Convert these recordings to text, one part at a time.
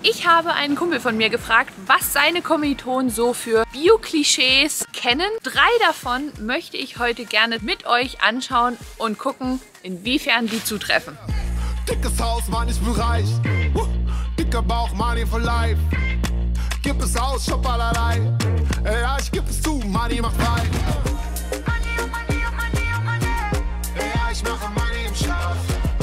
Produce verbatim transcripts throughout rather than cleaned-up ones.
Ich habe einen Kumpel von mir gefragt, was seine Kommilitonen so für Bio-Klischees kennen. Drei davon möchte ich heute gerne mit euch anschauen und gucken, inwiefern die zutreffen. Dickes Haus, Mann, ich bin reich. Uh, dicker Bauch, Money for life. Gib es aus, shop allerlei. Ja, ich geb es zu, Money macht frei. Ja, ich mache Money im Schlaf.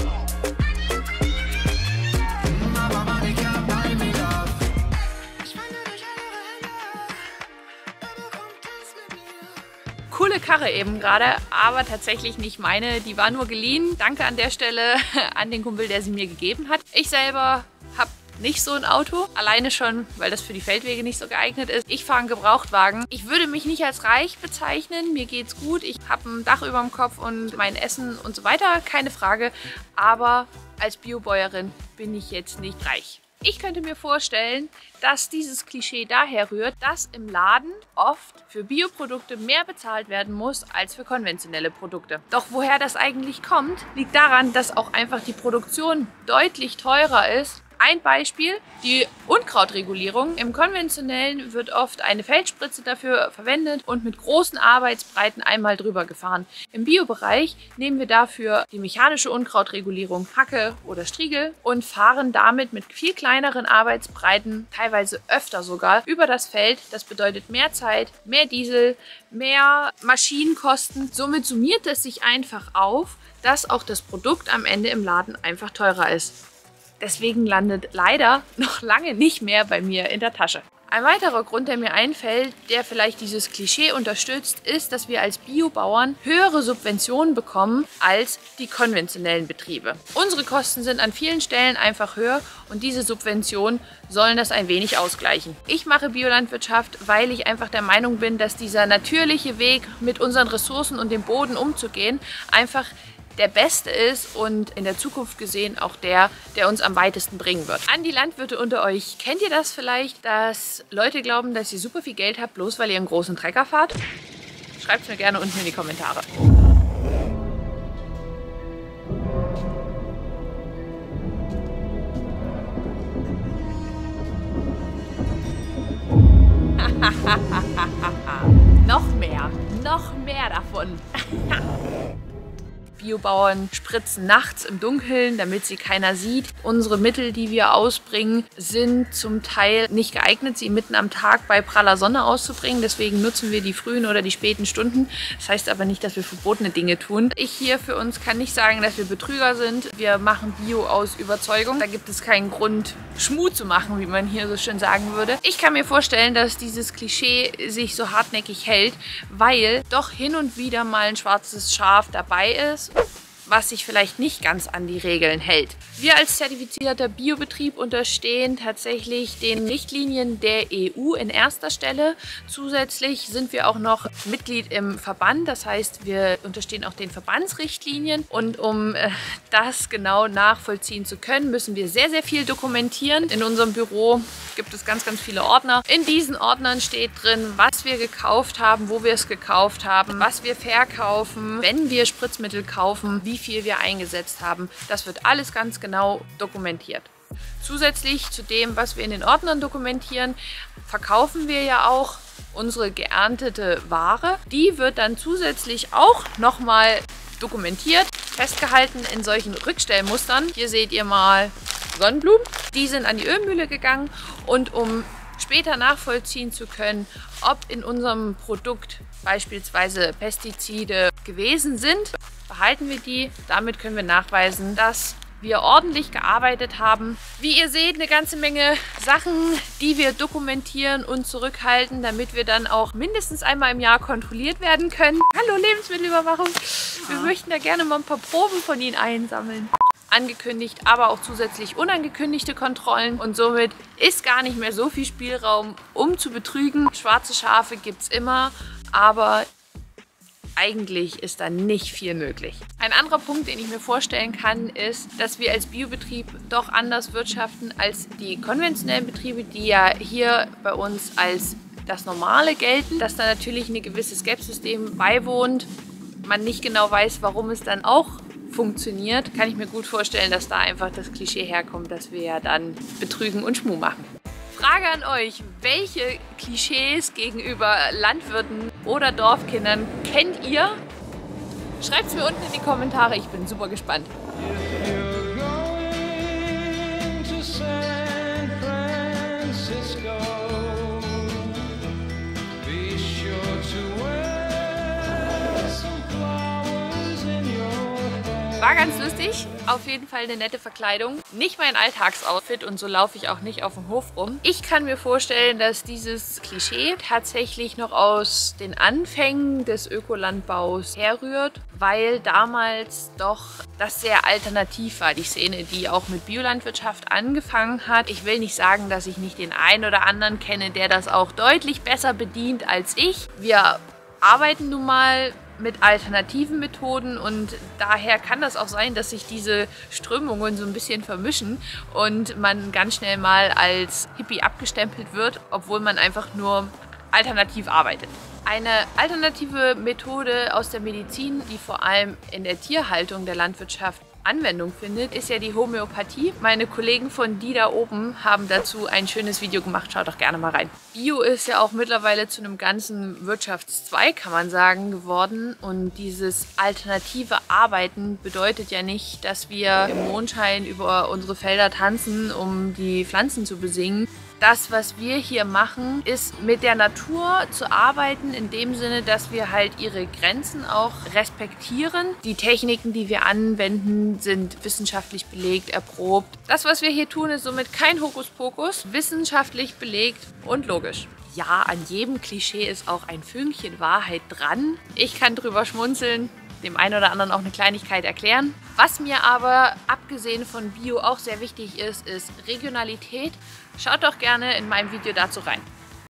Coole Karre eben gerade, aber tatsächlich nicht meine. Die war nur geliehen. Danke an der Stelle an den Kumpel, der sie mir gegeben hat. Ich selber habe nicht so ein Auto. Alleine schon, weil das für die Feldwege nicht so geeignet ist. Ich fahre einen Gebrauchtwagen. Ich würde mich nicht als reich bezeichnen. Mir geht's gut. Ich habe ein Dach über dem Kopf und mein Essen und so weiter. Keine Frage. Aber als Biobäuerin bin ich jetzt nicht reich. Ich könnte mir vorstellen, dass dieses Klischee daher rührt, dass im Laden oft für Bioprodukte mehr bezahlt werden muss als für konventionelle Produkte. Doch woher das eigentlich kommt, liegt daran, dass auch einfach die Produktion deutlich teurer ist. Ein Beispiel, die Unkrautregulierung. Im konventionellen wird oft eine Feldspritze dafür verwendet und mit großen Arbeitsbreiten einmal drüber gefahren. Im Biobereich nehmen wir dafür die mechanische Unkrautregulierung, Hacke oder Striegel, und fahren damit mit viel kleineren Arbeitsbreiten, teilweise öfter sogar, über das Feld. Das bedeutet mehr Zeit, mehr Diesel, mehr Maschinenkosten. Somit summiert es sich einfach auf, dass auch das Produkt am Ende im Laden einfach teurer ist. Deswegen landet leider noch lange nicht mehr bei mir in der Tasche. Ein weiterer Grund, der mir einfällt, der vielleicht dieses Klischee unterstützt, ist, dass wir als Biobauern höhere Subventionen bekommen als die konventionellen Betriebe. Unsere Kosten sind an vielen Stellen einfach höher und diese Subventionen sollen das ein wenig ausgleichen. Ich mache Biolandwirtschaft, weil ich einfach der Meinung bin, dass dieser natürliche Weg, mit unseren Ressourcen und dem Boden umzugehen, einfach der beste ist und in der Zukunft gesehen auch der, der uns am weitesten bringen wird. An die Landwirte unter euch, kennt ihr das vielleicht, dass Leute glauben, dass ihr super viel Geld habt, bloß weil ihr einen großen Trecker fahrt? Schreibt es mir gerne unten in die Kommentare. Noch mehr, noch mehr davon. Biobauern spritzen nachts im Dunkeln, damit sie keiner sieht. Unsere Mittel, die wir ausbringen, sind zum Teil nicht geeignet, sie mitten am Tag bei praller Sonne auszubringen. Deswegen nutzen wir die frühen oder die späten Stunden. Das heißt aber nicht, dass wir verbotene Dinge tun. Ich hier für uns kann nicht sagen, dass wir Betrüger sind. Wir machen Bio aus Überzeugung. Da gibt es keinen Grund, Schmuh zu machen, wie man hier so schön sagen würde. Ich kann mir vorstellen, dass dieses Klischee sich so hartnäckig hält, weil doch hin und wieder mal ein schwarzes Schaf dabei ist, was sich vielleicht nicht ganz an die Regeln hält. Wir als zertifizierter Biobetrieb unterstehen tatsächlich den Richtlinien der E U in erster Stelle. Zusätzlich sind wir auch noch Mitglied im Verband, das heißt, wir unterstehen auch den Verbandsrichtlinien, und um äh, das genau nachvollziehen zu können, müssen wir sehr, sehr viel dokumentieren. In unserem Büro gibt es ganz, ganz viele Ordner. In diesen Ordnern steht drin, was wir gekauft haben, wo wir es gekauft haben, was wir verkaufen, wenn wir Spritzmittel kaufen, wie viel wir eingesetzt haben. Das wird alles ganz genau dokumentiert. Zusätzlich zu dem, was wir in den Ordnern dokumentieren, verkaufen wir ja auch unsere geerntete Ware. Die wird dann zusätzlich auch nochmal dokumentiert, festgehalten in solchen Rückstellmustern. Hier seht ihr mal Sonnenblumen. Die sind an die Ölmühle gegangen, und um später nachvollziehen zu können, ob in unserem Produkt beispielsweise Pestizide gewesen sind, behalten wir die. Damit können wir nachweisen, dass wir ordentlich gearbeitet haben. Wie ihr seht, eine ganze Menge Sachen, die wir dokumentieren und zurückhalten, damit wir dann auch mindestens einmal im Jahr kontrolliert werden können. Hallo Lebensmittelüberwachung! Wir möchten da gerne mal ein paar Proben von Ihnen einsammeln. Angekündigt, aber auch zusätzlich unangekündigte Kontrollen, und somit ist gar nicht mehr so viel Spielraum, um zu betrügen. Schwarze Schafe gibt es immer, aber eigentlich ist da nicht viel möglich. Ein anderer Punkt, den ich mir vorstellen kann, ist, dass wir als Biobetrieb doch anders wirtschaften als die konventionellen Betriebe, die ja hier bei uns als das Normale gelten, dass da natürlich eine gewisse Skepsis dem beiwohnt, man nicht genau weiß, warum es dann auch funktioniert, kann ich mir gut vorstellen, dass da einfach das Klischee herkommt, dass wir ja dann betrügen und Schmuh machen. Frage an euch, welche Klischees gegenüber Landwirten oder Dorfkindern kennt ihr? Schreibt es mir unten in die Kommentare, ich bin super gespannt. War ganz lustig, auf jeden Fall eine nette Verkleidung. Nicht mein Alltagsoutfit und so laufe ich auch nicht auf dem Hof rum. Ich kann mir vorstellen, dass dieses Klischee tatsächlich noch aus den Anfängen des Ökolandbaus herrührt, weil damals doch das sehr alternativ war, die Szene, die auch mit Biolandwirtschaft angefangen hat. Ich will nicht sagen, dass ich nicht den einen oder anderen kenne, der das auch deutlich besser bedient als ich. Wir arbeiten nun mal mit alternativen Methoden und daher kann das auch sein, dass sich diese Strömungen so ein bisschen vermischen und man ganz schnell mal als Hippie abgestempelt wird, obwohl man einfach nur alternativ arbeitet. Eine alternative Methode aus der Medizin, die vor allem in der Tierhaltung der Landwirtschaft Anwendung findet, ist ja die Homöopathie. Meine Kollegen von die da oben haben dazu ein schönes Video gemacht. Schaut doch gerne mal rein. Bio ist ja auch mittlerweile zu einem ganzen Wirtschaftszweig, kann man sagen, geworden. Und dieses alternative Arbeiten bedeutet ja nicht, dass wir im Mondschein über unsere Felder tanzen, um die Pflanzen zu besingen. Das, was wir hier machen, ist mit der Natur zu arbeiten, in dem Sinne, dass wir halt ihre Grenzen auch respektieren. Die Techniken, die wir anwenden, sind wissenschaftlich belegt, erprobt. Das, was wir hier tun, ist somit kein Hokuspokus, wissenschaftlich belegt und logisch. Ja, an jedem Klischee ist auch ein Fünkchen Wahrheit dran. Ich kann drüber schmunzeln, dem einen oder anderen auch eine Kleinigkeit erklären. Was mir aber abgesehen von Bio auch sehr wichtig ist, ist Regionalität. Schaut doch gerne in meinem Video dazu rein.